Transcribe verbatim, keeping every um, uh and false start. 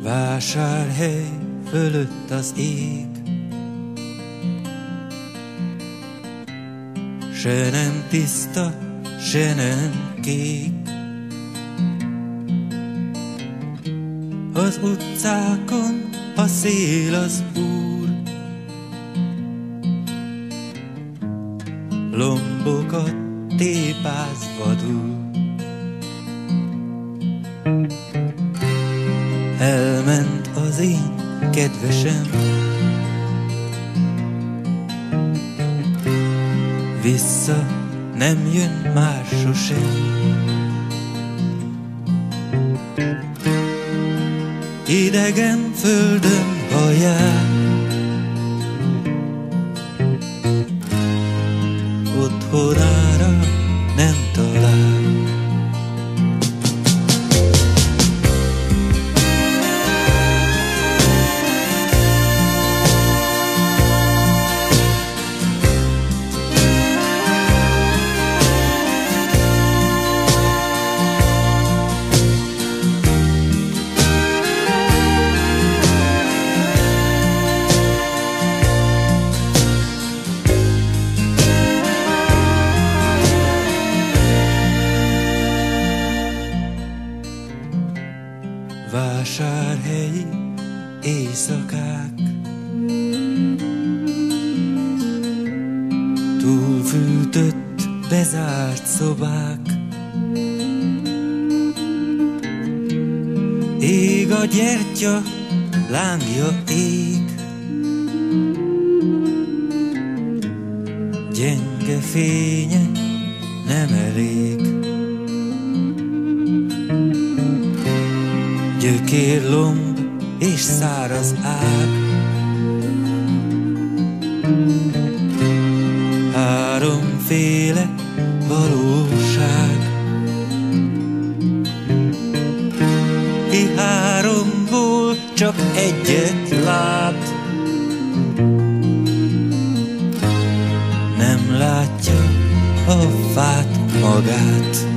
Vásárhely fölött az ég, se nem tiszta, se nem kék. Az utcákon a szél az úr, lombokat tépáz vadul. Elment az én kedvesem, vissza nem jön már sosem. Idegen földön, ha jár, otthonára nem talál. Vásárhelyi éjszakák, túlfűtött, bezárt szobák. Ég a gyertya, lángja ég, gyenge fénye nem elég. Gyökérlomb és száraz ág, háromféle valóság. Ki háromból csak egyet lát, nem látja a fát magát.